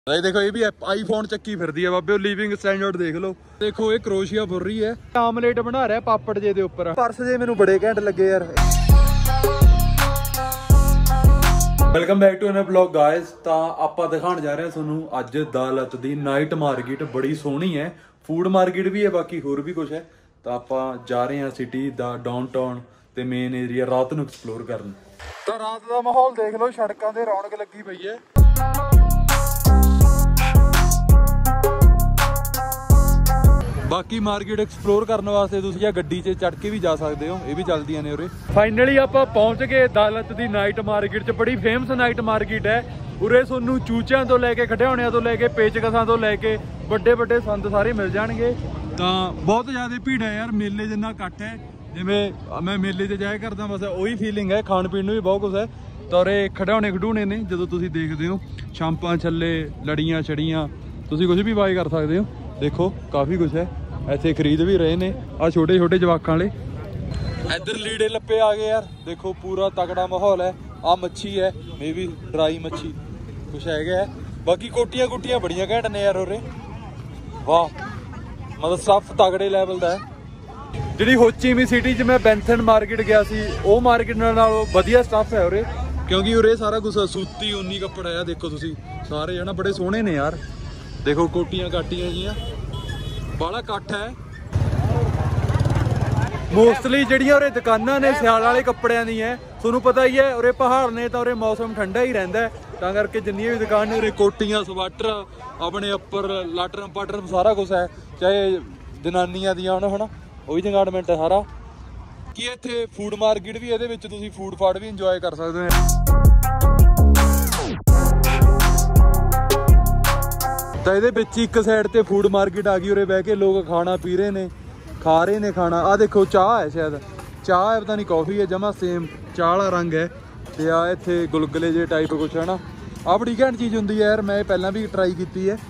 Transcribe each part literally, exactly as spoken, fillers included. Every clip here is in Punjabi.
देखो ये भी आईफोन चक्की फिरदी है बाबे, लिविंग स्टैंडर्ड देख लो। देखो ये क्रोशिया फुर रही है, आमलेट बना रहा है पापड़ जे दे उपर। पर्स जे मैनू बड़े घैंट लगे यार। Welcome back to another blog guys. तो आप दिखाने जा रहे हैं तुहानू अज दालत दी नाइट मार्केट। बड़ी सोहनी है, फूड मार्केट भी है, बाकी होर भी कुछ है। तो आप जा रहे हैं सिटी दा डाउनटाउन ते मेन एरिया रात नू एक्सप्लोर करन। तो रात का माहौल देख लो, सड़कों ते रौनक लगी पई है। बाकी मार्केट एक्सप्लोर करने वास्ते तुसीं गड्डी च चढ़ के भी जा सकते हो, ये भी चलदियां ने उरे। फाइनली आप पहुंच गए दालत दी नाइट मार्केट च। बड़ी फेमस नाइट मार्केट है। उरे सोनू चूचियां तो लैके खिडौणियां तो लैके पेचकसां तो लैके बड़े बड़े संद सारे मिल जाएंगे। तो बहुत ज़्यादा भीड़ है यार, मेले जिन्ना इकट्ठ है। जिवें मैं मेले च जाया करदा बस वही फीलिंग है। खाण पीण भी बहुत कुछ है। तो उरे खिडौणे खिडौणे ने जो तुसीं देखते हो, छांपां छल्ले लड़ियां छड़ियां, तुसीं कुछ भी बाय कर सकते हो। देखो काफ़ी कुछ है, ऐसे खरीद भी रहे ने। आ छोटे छोटे जवाकां वाले इधर लीड़े लप्पे आ गए यार। देखो पूरा तगड़ा माहौल है। आ मच्छी है, मे भी ड्राई मच्छी कुछ है। बाकी कोटियां कुटियां बड़ियां घैंट ने यार उरे, वाह मतलब सब तगड़े लैवल का है। जी होची सिटी च मैं बैंथन मार्केट गया सी, वो मार्केट नालों वधिया स्टफ है उरे, क्योंकि उरे सारा कुछ सूती ऊनी कपड़ा है। देखो तुसी सारे है ना बड़े सोहने ने यार। देखो कोटियां काटियां जियां, बड़ा कट्ठ है। मोस्टली जड़ियां उरे दुकानां ने सियाल वाले कपड़ियां दी है। तुहानू पता ही है उरे पहाड़ ने तो उरे मौसम ठंडा ही रहिंदा है, तां करके जिन्नियां भी दुकान ने उरे कोटियां स्वेटर अपने उपर लाटरम पाटरम सारा कुछ है। चाहे जनानियां दियां होण है ना, वो भी जंगाड़मेंट है सारा। कि इत्थे फूड मार्केट भी, इहदे विच तुसीं फूड फाड भी इंजॉय कर सकदे हो। तो ये एक साइड ते फूड मार्केट आ गई, उरे बह के लोग खाना पी रहे ने, खा रहे ने खाना। आ देखो चाह है, शायद चाह है, पता नहीं कॉफ़ी है, जमा सेम चाह वाला रंग है। तो आ इत्थे गुलगुले जे टाइप कुछ है ना। आ बड़ी घैंट चीज़ होंदी है यार, मैं पहला भी ट्राई की है।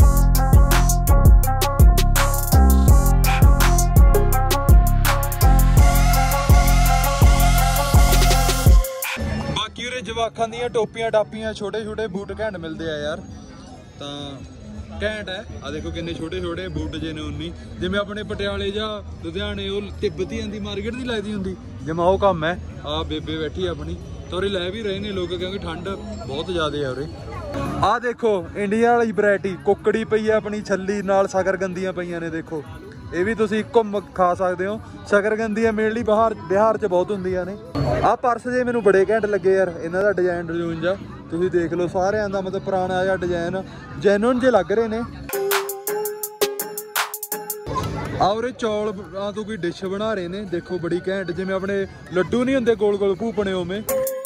बाकी उरे जवाखां दियां टोपियां टापियां छोटे छोटे बूट घैंट मिलते हैं यार। तो घैंट है। आ देखो किन्ने छोटे छोटे बूट जे ने उन्नी, जिवें अपने पटियाले जा लुधियाने वो तिब्बतियां दी मार्केट दी लगदी हुंदी, जिवें वो काम है। आ बेबे बैठी अपनी, तो उरे लै भी रहे ने लोग, क्योंकि ठंड बहुत ज़्यादा है उरे। आ देखो इंडिया वाली वैरायटी कुकड़ी पई है अपनी छल्ली नाल, शकरगंदियां पईयां ने। देखो ये भी तुसीं घुम खा सकते हो। शकरगंदियां मेनली बिहार बिहार च बहुत हुंदियां ने। आ पर्स जे मैनू बड़े घैंट लगे यार, इन्हां दा डिजाइन डिजाइन जा तुसीं देख लो, सारिਆਂ ਦਾ मतलब पुराना जिहा डिजाइन जैनुअन जे लग रहे ने। आ उरे चौल तो कोई डिश बना रहे ने, देखो बड़ी घैंट, जिवें अपने लड्डू नहीं हुंदे गोल गोल भूपने उवें।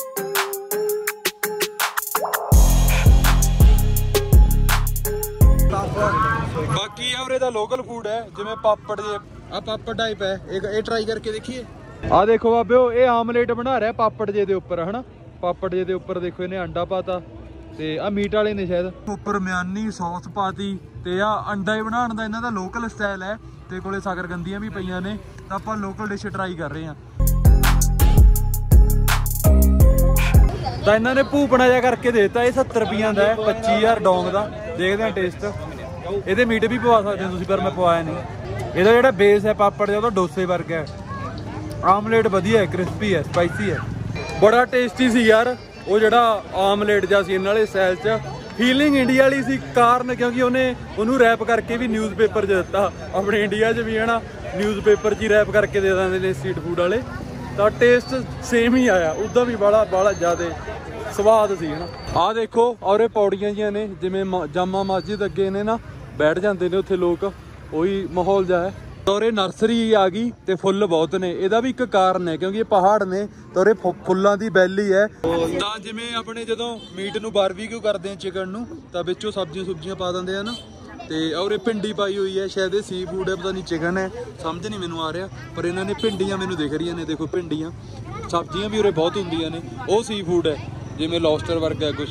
बाकी उरे दा लोकल फूड है, जिवें पापड़ जे, आ पापड़ टाइप है, ये ट्राई करके देखिए। आ देखो बाबे ये आमलेट बना रहा है पापड़ जे दे उपर, है ना। पापड़ जे दे उपर देखो इन्हें अंडा पाता, ते आ मीट वाले ने शायद उपर म्यानी सॉस पाती, ते आ अंडा ही बनाने का इन्हां दा लोकल स्टाइल है। ते कोले शकरगंदियां भी पईयां ने। तो आपां लोकल डिश ट्राई कर रहे हैं। तो इन्हों ने भूपना जा करके देता, ये सत्तर रुपये का है, पच्ची हज़ार डोंग का। देखते हैं टेस्ट, ये मीट भी पवा सकते हो तुसीं, पर मैं पवाया नहीं। ਇਹਦਾ ਜਿਹੜਾ बेस है पापड़ का, डोसे वर्गा है। आमलेट वधिया है, क्रिस्पी है, स्पाइसी है, बड़ा टेस्टी सी यार। वो जो आमलेट जा सी इन्हां वाले स्टाइल च फीलिंग इंडिया वाली सी, कारण क्योंकि उन्हें उन्होंने रैप करके भी न्यूज़ पेपर च दिता। अपने इंडिया च भी है ना न्यूज़ पेपर च ही रैप करके दे देंगे ने स्ट्रीट फूड वाले। तो टेस्ट सेम ही आया, उदा भी बड़ा बड़ा ज़्यादा स्वाद सी है ना। आ देखो और पौड़ियां जियां ने, जिवें जामा मस्जिद अगे ने ना बैठ जाते हैं उत्थे लोग, वही माहौल जा है। तो नर्सरी आ गई, तो फुल बहुत ने। यदा भी एक कारण है, क्योंकि ये पहाड़ ने, तो फुल्लां दी वैली है। तो जिवें अपने जदों मीट नूं बारबीक्यू करते हैं चिकन नूं, तो विचों सब्जियां सुब्जियां पा देंदे हैं ना। तो और भिंडी पाई हुई है, शायद ये सी फूड है, पता नहीं चिकन है, समझ नहीं मैनूं आ रहा। पर इन्होंने भिंडियां मैनूं दिख रही ने, देखो भिंडियां। सब्जियां भी उरे बहुत हुंदियां ने, वो सी फूड है, जिवें लॉबस्टर वर्गा कुछ।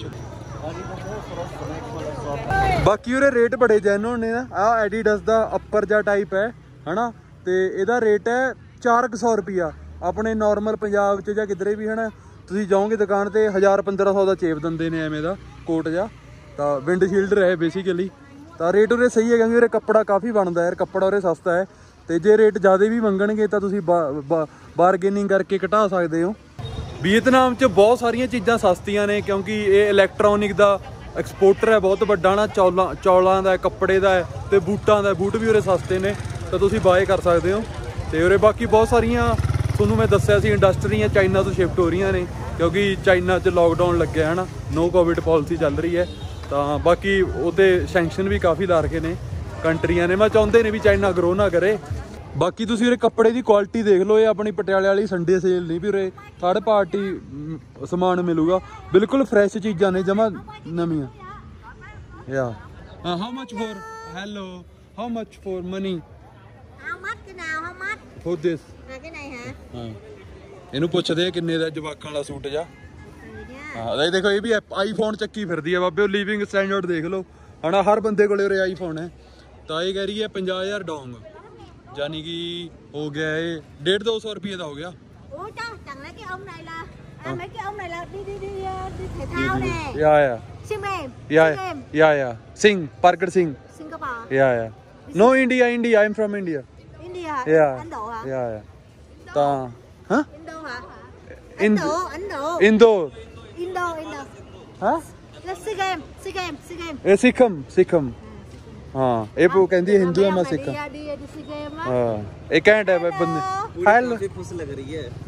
बाकी उरे रेट बड़े जैनुअन ने। आ एडिडास दा अपर जा टाइप है, है ना। तो यदा रेट है चार सौ रुपया। अपने नॉर्मल पंजाब च किधरे भी है ना, तुसीं जाओगे दुकान ते हज़ार पंद्रह सौ का चेप दिंदे ने एवें दा कोट जा। ਤਾਂ ਵਿੰਡਸ਼ੀਲਡ ਹੈ ਬੇਸਿਕਲੀ। ਤਾਂ ਰੇਟ ਉਰੇ ਸਹੀ ਹੈ ਕਿਉਂਕਿ ਉਰੇ ਕੱਪੜਾ ਕਾਫੀ ਬਣਦਾ ਯਾਰ, ਕੱਪੜਾ ਉਰੇ ਸਸਤਾ ਹੈ। ਤੇ ਜੇ ਰੇਟ ਜ਼ਿਆਦਾ ਵੀ ਮੰਗਣਗੇ ਤਾਂ ਤੁਸੀਂ ਬਾਰਗੇਨਿੰਗ ਕਰਕੇ ਘਟਾ ਸਕਦੇ ਹੋ। ਵੀਅਤਨਾਮ 'ਚ ਬਹੁਤ ਸਾਰੀਆਂ ਚੀਜ਼ਾਂ ਸਸਤੀਆਂ ਨੇ ਕਿਉਂਕਿ ਇਹ ਇਲੈਕਟ੍ਰੋਨਿਕ ਦਾ ਐਕਸਪੋਰਟਰ ਹੈ ਬਹੁਤ ਵੱਡਾ ਨਾ, ਚੌਲਾਂ ਚੌਲਾਂ ਦਾ, ਕੱਪੜੇ ਦਾ ਤੇ ਬੂਟਾਂ ਦਾ। ਬੂਟ ਵੀ ਉਰੇ ਸਸਤੇ ਨੇ ਤਾਂ ਤੁਸੀਂ ਬਾਏ ਕਰ ਸਕਦੇ ਹੋ। ਤੇ ਉਰੇ ਬਾਕੀ ਬਹੁਤ ਸਾਰੀਆਂ ਤੁਹਾਨੂੰ ਮੈਂ ਦੱਸਿਆ ਸੀ ਇੰਡਸਟਰੀਆਂ ਚਾਈਨਾ ਤੋਂ ਸ਼ਿਫਟ ਹੋ ਰਹੀਆਂ ਨੇ ਕਿਉਂਕਿ ਚਾਈਨਾ 'ਚ ਲੋਕਡਾਊਨ ਲੱਗਿਆ ਹੈ ਨਾ, ਨੋ ਕੋਵਿਡ ਪਾਲਿਸੀ ਚੱਲ ਰਹੀ ਹੈ। ਤਾਂ ਬਾਕੀ ਉਹਤੇ ਸੈਂਕਸ਼ਨ ਵੀ ਕਾਫੀ ਲਾ ਰखे ਨੇ ਕੰਟਰੀਆਂ ਨੇ। ਮੈਂ ਚਾਹੁੰਦੇ ਨੇ ਵੀ ਚਾਈਨਾ ਗਰੋ ਨਾ ਕਰੇ। ਬਾਕੀ ਤੁਸੀਂ ਉਰੇ ਕੱਪੜੇ ਦੀ ਕੁਆਲਿਟੀ ਦੇਖ ਲਓ, ਇਹ ਆਪਣੀ ਪਟਿਆਲੇ ਵਾਲੀ ਸੰਡੇ ਸੇਲ ਨਹੀਂ ਵੀ ਉਰੇ ਥਰਡ ਪਾਰਟੀ ਸਮਾਨ ਮਿਲੂਗਾ, ਬਿਲਕੁਲ ਫਰੈਸ਼ ਚੀਜ਼ਾਂ ਨੇ ਜਮਾ ਨਵੀਆਂ। ਯਾ how much for hello how much for money How much cái nào? How much? For this Là cái này hả? ਹਾਂ ਇਹਨੂੰ ਪੁੱਛਦੇ ਆ ਕਿੰਨੇ ਦਾ ਜਵਾਕਾਂ ਵਾਲਾ ਸੂਟ ਜਾ। ਹਾਂ ਇਹ ਦੇਖੋ ਇਹ ਵੀ ਆਈਫੋਨ ਚੱਕੀ ਫਿਰਦੀ ਹੈ ਬਾਬੇ, ਉਹ ਲਿਵਿੰਗ ਸਟੈਂਡਰਡ ਦੇਖ ਲਓ ਹਨਾ, ਹਰ ਬੰਦੇ ਕੋਲੇ ਉਰੇ ਆਈਫੋਨ ਹੈ। ਤਾਂ ਇਹ ਕਹਿ ਰਹੀ ਹੈ ਪੰਜਾਹ ਹਜ਼ਾਰ ਡੋਂਗ, ਯਾਨੀ ਕਿ ਹੋ ਗਿਆ ਇਹ ਡੇਢ ਦੋ ਸੌ ਰੁਪਏ ਦਾ ਹੋ ਗਿਆ। Ủa chắc chẳng lẽ cái ông này là à, mấy cái ông này là đi đi đi đi thể thao nè. Yeah yeah. Sim em. Yeah yeah yeah. Singh, Parker Singh. Singapore. Yeah yeah. No India, India. I'm from India. India. Yeah. Ấn Độ hả? Yeah yeah. ਤਾਂ ਹਾਂ Indo hả? Ấn Độ, Ấn Độ. Indo. Indo, Indo. ਹਾਂ Là Sea Games, Sea Games, Sea Games. ਇਹ ਸਿੱਖਮ ਸਿੱਖਮ ਹਾਂ ਇਹ ਉਹ ਕਹਿੰਦੀ ਹੈ ਹਿੰਦੂ ਹੈ ਮੈਂ ਸਿੱਖ Đi đi đi Sea Games á. ਹਾਂ ਇਹ ਘੈਂਟ ਹੈ ਬੰਦੇ। ਹੈਲੋ खुश लग रही है।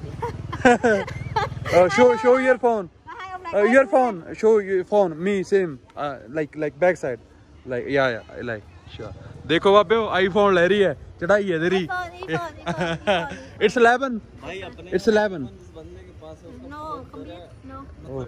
show show your phone. Hai ông này. Uh, your phone, show your phone, me same, uh, like like back side, like yeah yeah like sure. देखो बाबे आईफोन ले रही है, चढ़ाई है तेरी। It's eleven. भाई अपने It's eleven. बंदे के पास है उसका No, không biết. No.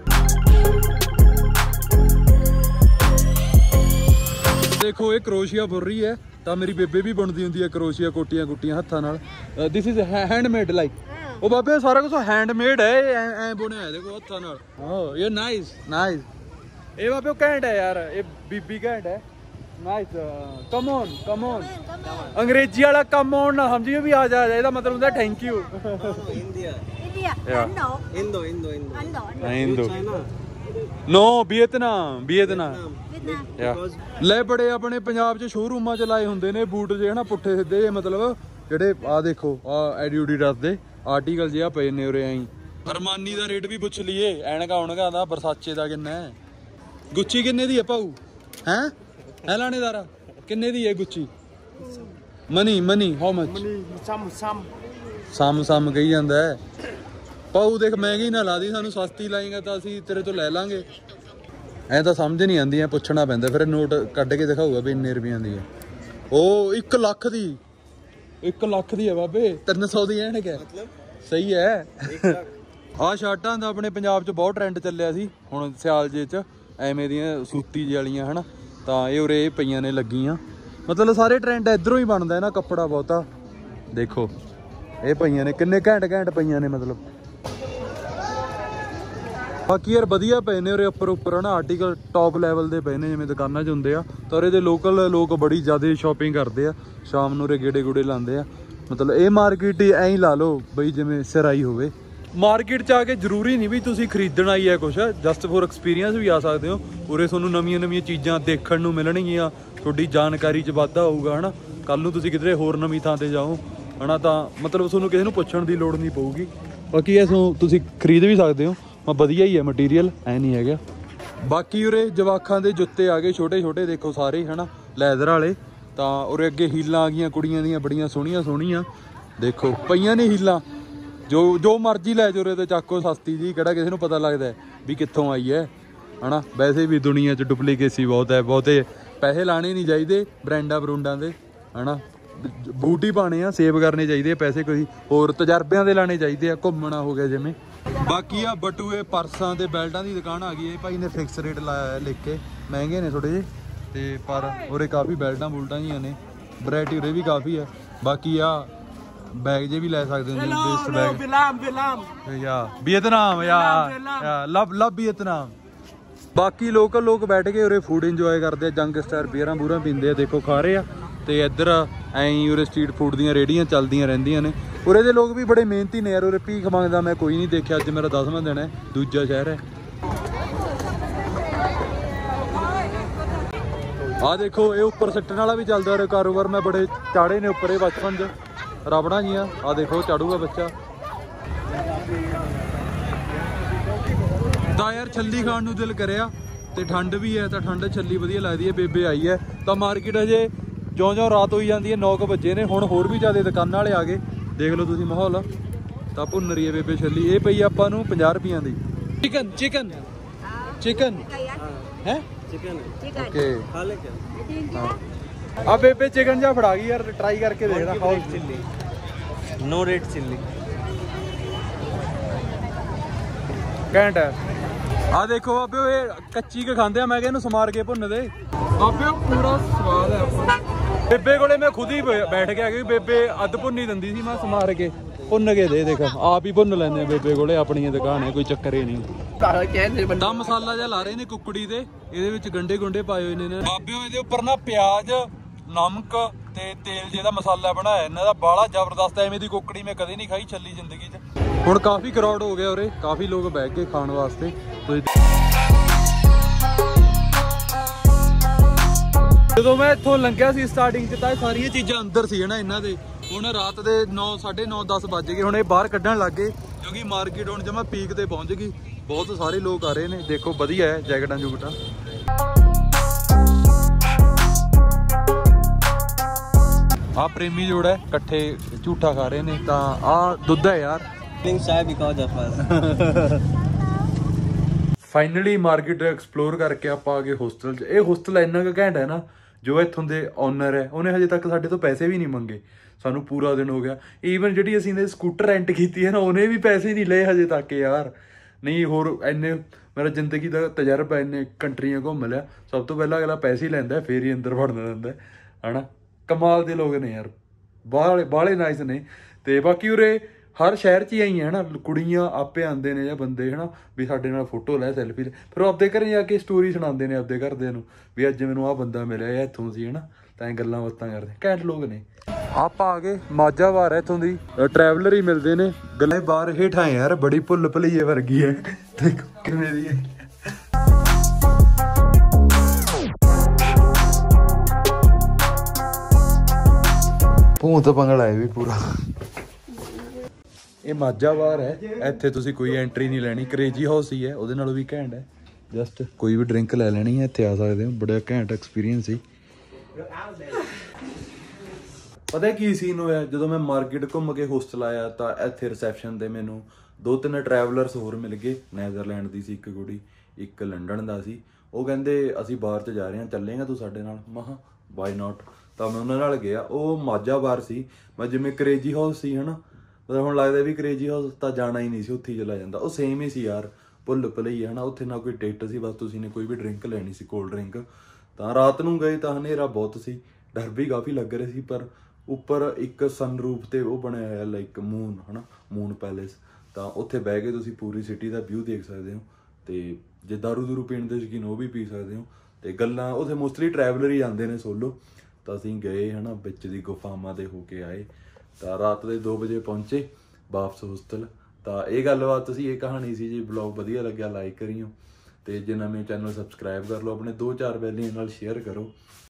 देखो ये क्रोशिया बुन रही है ਤਾਂ ਮੇਰੀ ਬੇਬੇ ਵੀ ਬੁਣਦੀ ਹੁੰਦੀ ਹੈ ਕਰੋਸ਼ੀਆ, ਕੋਟੀਆਂ ਕੁੱਟੀਆਂ ਹੱਥਾਂ ਨਾਲ। ਦਿਸ ਇਜ਼ ਹੈਂਡਮੇਡ ਲਾਈਕ ਉਹ ਬਾਬੇ ਸਾਰਾ ਕੁਝ ਹੈਂਡਮੇਡ ਹੈ, ਐ ਐ ਬੁਣਿਆ ਹੈ ਦੇਖੋ ਹੱਥਾਂ ਨਾਲ। ਓ ਇਹ ਨਾਈਸ ਨਾਈਸ ਇਹ ਬਾਬੇ ਘੈਂਟ ਹੈ ਯਾਰ, ਇਹ ਬੀਬੀ ਘੈਂਟ ਹੈ। Nice come on come on. ਅੰਗਰੇਜ਼ੀ ਵਾਲਾ ਕਮ ਔਨ ਨਾ ਸਮਝਿਓ ਵੀ ਆ ਜਾ, ਇਹਦਾ ਮਤਲਬ ਹੁੰਦਾ thank you. India India. Yeah. Ấn Độ. Indo Indo Indo Ấn Độ. Ấn Độ. Indo China no Vietnam Vietnam Việt Nam. ਲੈ ਬੜੇ ਆਪਣੇ ਪੰਜਾਬ 'ਚ ਸ਼ੋਰੂਮਾਂ 'ਚ ਲਾਏ ਹੁੰਦੇ ਨੇ ਬੂਟ ਜੇ ਹਨਾ ਪੁੱਠੇ ਸਿੱਧੇ, ਮਤਲਬ ਜਿਹੜੇ ਆ ਦੇਖੋ ਆ ਐਡੀਡੀਡਸ ਦੇ ਆਰਟੀਕਲ ਜਿਹਾ ਪਏ ਨੇ ਉਰੇ। ਐਂ ਅਰਮਾਨੀ ਦਾ ਰੇਟ ਵੀ ਪੁੱਛ ਲਈਏ, ਐਨਕਾ ਉਣਕਾ ਦਾ ਬਰਸਾਚੇ ਦਾ ਕਿੰਨਾ ਹੈ, ਗੁੱਚੀ ਕਿੰਨੇ ਦੀ ਹੈ ਭਾਊ ਹੈਂ ਹੈ ਲਾਣੇਦਾਰਾ ਕਿੰਨੇ ਦੀ ਹੈ Gucci? Money money how much? सम सम ਸਮ ਸਮ ਕਹੀ ਜਾਂਦਾ ਹੈ ਭਾਊ। ਦੇਖ ਮਹਿੰਗੀ ਨਾ ਲਾ ਦੀ, ਸਾਨੂੰ ਸਸਤੀ ਲਾਏਗਾ ਤਾਂ ਅਸੀਂ ਤੇਰੇ ਤੋਂ ਲੈ ਲਾਂਗੇ। ਐ ਤਾਂ ਸਮਝ ਨਹੀਂ ਆਉਂਦੀ, ਐ ਪੁੱਛਣਾ ਪੈਂਦਾ ਫਿਰ। ਨੋਟ ਕੱਢ ਕੇ ਦਿਖਾਊਗਾ ਵੀ ਇੰਨੇ ਰੁਪਈਆਂ ਦੀ ਹੈ। ਉਹ ਇੱਕ ਲੱਖ ਦੀ, ਇੱਕ ਲੱਖ ਦੀ ਹੈ ਬਾਬੇ, ਤਿੰਨ ਸੌ ਦੀ ਐਨਕ ਹੈ। ਸਹੀ ਹੈ। ਆਹ ਸ਼ਰਟਾਂ ਦਾ ਆਪਣੇ ਪੰਜਾਬ 'ਚ ਬਹੁਤ ਟਰੈਂਡ ਚੱਲਿਆ ਸੀ ਹੁਣ ਸਿਆਲ ਜੇ 'ਚ, ਐਵੇਂ ਦੀਆਂ ਸੂਤੀ ਜਿਹੇ ਵਾਲੀਆਂ ਹਨਾ। ਤਾਂ ਇਹ ਉਰੇ ਇਹ ਪਈਆਂ ਨੇ ਲੱਗੀਆਂ, ਮਤਲਬ ਸਾਰੇ ਟਰੈਂਡ ਇੱਧਰੋਂ ਹੀ ਬਣਦਾ ਹੈ ਨਾ ਕੱਪੜਾ ਬਹੁਤਾ। ਦੇਖੋ ਇਹ ਪਈਆਂ ਨੇ ਕਿੰਨੇ ਘੈਂਟ ਘੈਂਟ ਪਈਆਂ ਨੇ ਮਤਲਬ। ਬਾਕੀ ਯਾਰ ਵਧੀਆ ਪਏ ਨੇ ਉਰੇ ਉੱਪਰ ਉੱਪਰ ਹਨਾ, ਆਰਟੀਕਲ ਟੌਪ ਲੈਵਲ ਦੇ ਪਏ ਨੇ ਜਿਵੇਂ ਦੁਕਾਨਾਂ 'ਚ ਹੁੰਦੇ ਆ। ਤਾਂ ਉਰੇ ਦੇ ਲੋਕਲ ਲੋਕ ਬੜੀ ਜ਼ਿਆਦਾ ਸ਼ਾਪਿੰਗ ਕਰਦੇ ਆ, ਸ਼ਾਮ ਨੂੰ ਉਰੇ ਗੇੜੇ ਗੂੜੇ ਲਾਉਂਦੇ ਆ। ਮਤਲਬ ਇਹ ਮਾਰਕੀਟ ਐਂ ਹੀ ਲਾ ਲਓ ਬਈ ਜਿਵੇਂ ਸਿਰਾਈ ਹੋਵੇ। ਮਾਰਕੀਟ 'ਚ ਆ ਕੇ ਜ਼ਰੂਰੀ ਨਹੀਂ ਵੀ ਤੁਸੀਂ ਖਰੀਦਣਾ ਹੀ ਹੈ ਕੁਛ, ਜਸਟ ਫੋਰ ਐਕਸਪੀਰੀਅੰਸ ਵੀ ਆ ਸਕਦੇ ਹੋ। ਉਰੇ ਤੁਹਾਨੂੰ ਨਵੀਆਂ ਨਵੀਆਂ ਚੀਜ਼ਾਂ ਦੇਖਣ ਨੂੰ ਮਿਲਣਗੀਆਂ, ਤੁਹਾਡੀ ਜਾਣਕਾਰੀ 'ਚ ਵਾਧਾ ਹੋਊਗਾ ਹਨਾ। ਕੱਲ ਨੂੰ ਤੁਸੀਂ ਕਿਧਰੇ ਹੋਰ ਨਵੀਂ ਥਾਂ 'ਤੇ ਜਾਓ ਹਨਾ, ਤਾਂ ਮਤਲਬ ਤੁਹਾਨੂੰ ਕਿਸੇ ਨੂੰ ਪੁੱਛਣ ਦੀ ਲੋੜ ਨਹੀਂ ਪਊਗੀ। ਬਾਕੀ ਇਸ ਨੂੰ ਤੁਸੀਂ ਖਰੀਦ ਵੀ ਸਕਦੇ ਹੋ, ਮੈਂ ਵਧੀਆ ਹੀ ਹੈ ਮਟੀਰੀਅਲ, ਐ ਨਹੀਂ ਹੈਗਾ। ਬਾਕੀ ਉਰੇ ਜਵਾਕਾਂ ਦੇ ਜੁੱਤੇ ਆ ਗਏ ਛੋਟੇ ਛੋਟੇ, ਦੇਖੋ ਸਾਰੇ ਹਨਾ ਲੈਦਰ ਵਾਲੇ। ਤਾਂ ਉਰੇ ਅੱਗੇ ਹੀਲਾਂ ਆ ਗਈਆਂ ਕੁੜੀਆਂ ਦੀਆਂ ਬੜੀਆਂ ਸੋਹਣੀਆਂ ਸੋਹਣੀਆਂ, ਦੇਖੋ ਪਈਆਂ ਨੇ ਹੀਲਾਂ। ਜੋ ਜੋ ਮਰਜ਼ੀ ਲੈ ਜਾਓ ਉਰੇ ਤੇ ਚੱਕੋ, ਸਸਤੀ ਜੀ, ਕਿਹੜਾ ਕਿਸੇ ਨੂੰ ਪਤਾ ਲੱਗਦਾ ਵੀ ਕਿੱਥੋਂ ਆਈ ਹੈ ਹਨਾ। ਵੈਸੇ ਵੀ ਦੁਨੀਆ 'ਚ ਡੁਪਲੀਕੇਸੀ ਬਹੁਤ ਹੈ, ਬਹੁਤੇ ਪੈਸੇ ਲਾਣੇ ਨਹੀਂ ਚਾਹੀਦੇ ਬ੍ਰਾਂਡਾਂ ਬਰੂੰਡਾਂ ਦੇ ਹਨਾ। ਬੂਟ ਹੀ ਪਾਣੇ ਆ, ਸੇਵ ਕਰਨੇ ਚਾਹੀਦੇ ਆ ਪੈਸੇ, ਕੋਈ ਹੋਰ ਤਜਰਬਿਆਂ ਦੇ ਲਾਣੇ ਚਾਹੀਦੇ ਆ, ਘੁੰਮਣਾ ਹੋ ਗਿਆ ਜਿਵੇਂ। ਬਾਕੀ ਆ ਬਟੂਏ ਪਰਸਾਂ ਤੇ ਬੈਲਟਾਂ ਦੀ ਦੁਕਾਨ ਆ ਗਈ। ਇਹ ਭਾਈ ਨੇ ਫਿਕਸ ਰੇਟ ਲਾਇਆ ਲਿਖ ਕੇ, ਮਹਿੰਗੇ ਨੇ ਥੋੜੇ ਜਿਹੇ ਤੇ ਪਰ ਉਰੇ ਕਾਫੀ ਬੈਲਟਾਂ ਬੁਲਟਾਂ ਜੀਆਂ ਨੇ, ਵੈਰਾਈਟੀ ਉਰੇ ਵੀ ਕਾਫੀ ਹੈ। ਬਾਕੀ ਆ ਬੈਗ ਜੇ ਵੀ ਲੈ ਸਕਦੇ ਹੋ, ਵੇਸਟ ਬੈਗ। विलाम विलाम ਯਾ ਵੀਅਤਨਾਮ ਯਾ ਲਵ ਲਵ ਵੀਅਤਨਾਮ। ਬਾਕੀ ਲੋਕਲ ਲੋਕ ਬੈਠ ਕੇ ਉਰੇ ਫੂਡ ਇੰਜੋਏ ਕਰਦੇ ਆ, ਜੰਗਸਟਰ ਬੀਅਰਾਂ ਬੂਰਾਂ ਪੀਂਦੇ ਆ, ਦੇਖੋ ਖਾ ਰਹੇ ਆ। ਤੇ ਇੱਧਰ ਐਂ ਉਰੇ ਸਟਰੀਟ ਫੂਡ ਦੀਆਂ ਰੇਹੜੀਆਂ ਚੱਲਦੀਆਂ ਰਹਿੰਦੀਆਂ ਨੇ। ਉਰੇ ਦੇ ਲੋਕ ਵੀ ਬੜੇ ਮਿਹਨਤੀ ਨੇ ਯਾਰ, ਉਰੇ ਭੀਖ ਮੰਗਦਾ ਮੈਂ ਕੋਈ ਨਹੀਂ ਦੇਖਿਆ। ਅੱਜ ਮੇਰਾ ਦਸਵਾਂ ਦਿਨ ਹੈ, ਦੂਜਾ ਸ਼ਹਿਰ ਹੈ। ਆ ਦੇਖੋ ਇਹ ਉੱਪਰ ਸੱਟਣ ਵਾਲਾ ਵੀ ਚੱਲਦਾ ਰਿਹਾ ਕਾਰੋਬਾਰ। ਮੈਂ ਬੜੇ ਚਾੜੇ ਨੇ ਉੱਪਰ ਇਹ ਬਚਪਨ 'ਚ ਰਬੜਾਂ ਜੀਆਂ। ਆ ਦੇਖੋ ਚਾੜੂਗਾ ਬੱਚਾ ਤਾਂ ਯਾਰ ਛੱਲੀ ਖਾਣ ਨੂੰ ਦਿਲ ਕਰਿਆ ਤੇ ਠੰਡ ਵੀ ਹੈ ਤਾਂ ਠੰਡ ਛੱਲੀ ਵਧੀਆ ਲੱਗਦੀ ਹੈ। ਬੇਬੇ ਆਈ ਹੈ ਤਾਂ ਮਾਰਕੀਟ ਹਜੇ ਜਿਉਂ ਜਿਉਂ ਰਾਤ ਹੋਈ ਜਾਂਦੀ ਹੈ ਨੌ ਕੁ ਵਜੇ ਨੇ। ਹੁਣ ਹੋਰ ਵੀ ਜ਼ਿਆਦਾ ਦੁਕਾਨਾਂ ਵਾਲੇ ਆ ਗਏ, ਦੇਖ ਲਓ ਤੁਸੀਂ ਮਾਹੌਲ। ਤਾਂ ਭੁੰਨ ਰਹੀ ਹੈ ਬੇਬੇ ਛੱਲੀ। ਇਹ ਪਈ ਆਪਾਂ ਨੂੰ ਪੰਜਾਹ ਰੁਪਈਆਂ ਦੀ। ਚਿਕਨ ਚਿਕਨ ਚਿਕਨ ਹੈ चिकन है ਓਕੇ। खा ले क्या ਆ ਬੇਬੇ ਚਿਕਨ ਜਿਹਾ ਫੜਾ ਗਈ ਯਾਰ, ਟਰਾਈ ਕਰਕੇ ਦੇਖਦਾ। Red chilli no red chilli ਘੈਂਟ ਹੈ। ਆ ਦੇਖੋ ਬਾਬੇ ਇਹ ਕੱਚੀ ਕ ਖਾਂਦੇ ਆ, ਮੈਂ ਕਿਹਾ ਇਹਨੂੰ ਸਮਾਰ ਕੇ ਭੁੰਨ ਦੇ ਬਾਬੇ, ਉਹ ਪੂਰਾ ਸਵਾਦ ਹੈ ਆਪਾਂ। ਬੇਬੇ ਕੋਲੇ ਮੈਂ ਖੁਦ ਹੀ ਬੈਠ ਗਿਆ ਕਿਉਂਕਿ ਬੇਬੇ ਅੱਧ ਭੁੰਨੀ ਦਿੰਦੀ ਸੀ, ਮੈਂ ਸਮਾਰ ਕੇ ਭੁੰਨ ਕੇ ਦੇ। ਦੇਖ ਆਪ ਹੀ ਭੁੰਨ ਲੈਂਦੇ ਆ ਬੇਬੇ ਕੋਲੇ, ਆਪਣੀਆਂ ਦੁਕਾਨ ਹੈ, ਕੋਈ ਚੱਕਰ ਹੀ ਨਹੀਂ। ਤਾਂ ਮਸਾਲਾ ਜਿਹਾ ਲਾ ਰਹੇ ਨੇ ਕੁੱਕੜੀ ਦੇ, ਇਹਦੇ ਵਿੱਚ ਗੰਡੇ ਗੁੰਡੇ ਪਾਏ ਹੋਏ ਨੇ ਬਾਬੇ। ਇਹਦੇ ਉੱਪਰ ਨਾ ਪਿਆਜ਼, ਨਮਕ ਤੇ ਤੇਲ ਜਿਹਦਾ ਮਸਾਲਾ ਬਣਾਇਆ ਇਹਨਾਂ ਦਾ ਬਾਲਾ ਜ਼ਬਰਦਸਤ। ਐਵੇਂ ਦੀ ਕੁੱਕੜੀ ਮੈਂ ਕਦੇ ਨਹੀਂ ਖਾਈ ਛੱਲੀ ਜ਼ਿੰਦਗੀ 'ਚ। ਹੁਣ ਕਾਫੀ ਕਰੌੜ ਹੋ ਗਿਆ ਉਰੇ, ਕਾਫੀ ਲੋਕ ਬਹਿ ਕੇ ਖਾਣ ਵਾਸਤੇ। ਜਦੋਂ ਮੈਂ ਇੱਥੋਂ ਲੰਘਿਆ ਸੀ ਸਟਾਰਟਿੰਗ 'ਚ ਤਾਂ ਸਾਰੀਆਂ ਚੀਜ਼ਾਂ ਅੰਦਰ ਸੀ ਨਾ ਇਹਨਾਂ ਦੇ। ਹੁਣ ਰਾਤ ਦੇ ਨੌ ਸਾਢੇ ਨੌ ਦਸ ਵੱਜ ਗਏ, ਹੁਣ ਇਹ ਬਾਹਰ ਕੱਢਣ ਲੱਗ ਗਏ ਕਿਉਂਕਿ ਮਾਰਕੀਟ ਹੁਣ ਜਮਾ ਪੀਕ ਤੇ ਪਹੁੰਚ ਗਈ। ਬਹੁਤ ਸਾਰੇ ਲੋਕ ਆ ਰਹੇ ਨੇ, ਦੇਖੋ ਵਧੀਆ ਹੈ ਜੈਕਟਾਂ ਜੁਕਟਾਂ। ਆ ਪ੍ਰੇਮੀ ਜੋੜਾ ਹੈ, ਇਕੱਠੇ ਝੂਠਾ ਖਾ ਰਹੇ ਨੇ। ਤਾਂ ਆ ਦੁੱਧ ਹੈ ਯਾਰ। चाय because of us finally market explore ਕਰਕੇ ਆਪਾਂ ਆ ਗਏ ਹੋਸਟਲ 'ਚ। ਇਹ ਹੋਸਟਲ ਇੰਨਾ ਕੁ ਘੈਂਟ ਹੈ ਨਾ, ਜੋ ਇੱਥੋਂ ਦੇ ਓਨਰ ਹੈ ਉਹਨੇ ਹਜੇ ਤੱਕ ਸਾਡੇ ਤੋਂ ਪੈਸੇ ਵੀ ਨਹੀਂ ਮੰਗੇ। ਸਾਨੂੰ ਪੂਰਾ ਦਿਨ ਹੋ ਗਿਆ। ਈਵਨ ਜਿਹੜੀ ਅਸੀਂ ਨੇ ਸਕੂਟਰ ਰੈਂਟ ਕੀਤੀ ਹੈ ਨਾ, ਉਹਨੇ ਵੀ ਪੈਸੇ ਨਹੀਂ ਲਏ ਹਜੇ ਤੱਕ ਯਾਰ। ਨਹੀਂ ਹੋਰ ਇੰਨੇ ਮੇਰਾ ਜ਼ਿੰਦਗੀ ਦਾ ਤਜਰਬਾ, ਇੰਨੇ ਕੰਟਰੀਆਂ ਘੁੰਮ ਲਿਆ। ਸਭ ਤੋਂ ਪਹਿਲਾਂ ਅਗਲਾ ਪੈਸੇ ਹੀ ਲੈਂਦਾ, ਫੇਰ ਹੀ ਅੰਦਰ ਵੜਨ ਦਿੰਦਾ ਹੈ ਨਾ। ਕਮਾਲ ਦੇ ਲੋਕ ਨੇ ਯਾਰ, ਬਾਹਲੇ ਬਾਹਲੇ ਨਾਈਸ ਨੇ। ਤੇ ਬਾਕੀ ਉਰੇ ਹਰ ਸ਼ਹਿਰ 'ਚ ਹੀ ਆਈ ਹੈ ਨਾ, ਕੁੜੀਆਂ ਆਪੇ ਆਉਂਦੇ ਨੇ ਜਾਂ ਬੰਦੇ ਹੈ ਨਾ ਵੀ ਸਾਡੇ ਨਾਲ ਫੋਟੋ ਲੈ, ਸੈਲਫੀ ਲੈ, ਫਿਰ ਉਹ ਆਪਦੇ ਘਰੇ ਜਾ ਕੇ ਸਟੋਰੀ ਸੁਣਾਉਂਦੇ ਨੇ ਆਪਦੇ ਘਰਦਿਆਂ ਨੂੰ ਵੀ ਅੱਜ ਮੈਨੂੰ ਆਹ ਬੰਦਾ ਮਿਲਿਆ ਇੱਥੋਂ ਸੀ ਹੈ ਨਾ। ਤਾਂ ਇਹ ਗੱਲਾਂ ਬਾਤਾਂ ਕਰਦੇ, ਘੈਂਟ ਲੋਕ ਨੇ। ਆਪਾਂ ਆ ਗਏ ਮਾਝਾ ਬਾਰ, ਇੱਥੋਂ ਦੀ ਟਰੈਵਲਰ ਹੀ ਮਿਲਦੇ ਨੇ। ਗੱਲਾਂ ਬਾਹਰ ਹੇਠਾਂ ਯਾਰ ਬੜੀ ਭੁੱਲ ਭੁਲਈਏ ਵਰਗੀ ਹੈ, ਦੇਖੋ ਕਿਵੇਂ ਦੀ ਹੈ। ਭੂਤ ਪੰਗਲਾ ਹੈ ਵੀ ਪੂਰਾ। ਇਹ ਮਾਝਾ ਬਾਰ ਹੈ, ਇੱਥੇ ਤੁਸੀਂ ਕੋਈ ਐਂਟਰੀ ਨਹੀਂ ਲੈਣੀ। ਕਰੇਜੀ ਹਾਊਸ ਹੀ ਹੈ, ਉਹਦੇ ਨਾਲੋਂ ਵੀ ਘੈਂਟ ਹੈ। ਜਸਟ ਕੋਈ ਵੀ ਡਰਿੰਕ ਲੈ ਲੈਣੀ ਹੈ, ਇੱਥੇ ਆ ਸਕਦੇ ਹੋ। ਬੜਾ ਘੈਂਟ ਐਕਸਪੀਰੀਅੰਸ ਸੀ। ਪਤਾ ਕੀ ਸੀਨ ਹੋਇਆ, ਜਦੋਂ ਮੈਂ ਮਾਰਕੀਟ ਘੁੰਮ ਕੇ ਹੋਸਟਲ ਆਇਆ ਤਾਂ ਇੱਥੇ ਰਿਸੈਪਸ਼ਨ ਤੇ ਮੈਨੂੰ ਦੋ ਤਿੰਨ ਟਰੈਵਲਰਸ ਹੋਰ ਮਿਲ ਗਏ। ਨੈਦਰਲੈਂਡ ਦੀ ਸੀ ਇੱਕ ਕੁੜੀ, ਇੱਕ ਲੰਡਨ ਦਾ ਸੀ। ਉਹ ਕਹਿੰਦੇ ਅਸੀਂ ਬਾਹਰ 'ਚ ਜਾ ਰਹੇ ਹਾਂ, ਚੱਲੇਗਾ ਤੂੰ ਸਾਡੇ ਨਾਲ? ਮੈਂ ਕਿਹਾ ਵਾਈ ਨਾਟ। ਤਾਂ ਮੈਂ ਉਹਨਾਂ ਨਾਲ ਗਿਆ। ਉਹ ਮਾਝਾ ਬਾਰ ਸੀ। ਮੈਂ ਜਿਵੇਂ ਕਰੇਜੀ ਹਾਊਸ ਸੀ ਹੈ ਨਾ, ਮਤਲਬ ਹੁਣ ਲੱਗਦਾ ਵੀ ਕਰੇਜੀ ਹਾਊਸ ਤਾਂ ਜਾਣਾ ਹੀ ਨਹੀਂ ਸੀ, ਉੱਥੇ ਹੀ ਚਲਾ ਜਾਂਦਾ। ਉਹ ਸੇਮ ਹੀ ਸੀ ਯਾਰ, ਭੁੱਲ ਭੁਲਈਆ ਹੈ ਨਾ। ਉੱਥੇ ਨਾ ਕੋਈ ਟਿਕਟ ਸੀ, ਬਸ ਤੁਸੀਂ ਨੇ ਕੋਈ ਵੀ ਡਰਿੰਕ ਲੈਣੀ ਸੀ, ਕੋਲਡ ਡਰਿੰਕ। ਤਾਂ ਰਾਤ ਨੂੰ ਗਏ ਤਾਂ ਹਨੇਰਾ ਬਹੁਤ ਸੀ, ਡਰ ਵੀ ਕਾਫੀ ਲੱਗ ਰਿਹਾ ਸੀ। ਪਰ ਉੱਪਰ ਇੱਕ ਸਨਰੂਫ ਤੇ ਉਹ ਬਣਿਆ ਹੋਇਆ ਲਾਈਕ ਮੂਨ ਹੈ ਨਾ, ਮੂਨ ਪੈਲੇਸ। ਤਾਂ ਉੱਥੇ ਬਹਿ ਕੇ ਤੁਸੀਂ ਪੂਰੀ ਸਿਟੀ ਦਾ ਵਿਊ ਦੇਖ ਸਕਦੇ ਹੋ। ਤੇ ਜੇ ਦਾਰੂ ਦੂਰੂ ਪੀਣ ਦੇ ਸ਼ੌਕੀਨ ਉਹ ਵੀ ਪੀ ਸਕਦੇ ਹੋ। ਤੇ ਗੱਲਾਂ ਉੱਥੇ ਮੋਸਟਲੀ ਟਰੈਵਲਰ ਹੀ ਜਾਂਦੇ ਨੇ ਸੋਲੋ। ਤਾਂ ਅਸੀਂ ਗਏ ਹੈ ਨਾ, ਵਿੱਚ ਦੀ ਗੁਫਾਵਾਂ ਦੇ ਹੋ ਕੇ ਆਏ। ਤਾਂ ਰਾਤ ਦੇ ਦੋ ਵਜੇ ਪਹੁੰਚੇ ਵਾਪਸ ਹੋਸਟਲ। ਤਾਂ ਇਹ ਗੱਲਬਾਤ ਸੀ, ਇਹ ਕਹਾਣੀ ਸੀ। ਜੇ ਬਲੌਗ ਵਧੀਆ ਲੱਗਿਆ ਲਾਈਕ ਕਰਿਓ, ਤੇ ਜੇ ਨਵੇਂ ਚੈਨਲ ਸਬਸਕ੍ਰਾਈਬ ਕਰ ਲਓ, ਆਪਣੇ ਦੋ ਚਾਰ ਵੈਲੀਆਂ ਨਾਲ ਸ਼ੇਅਰ ਕਰੋ।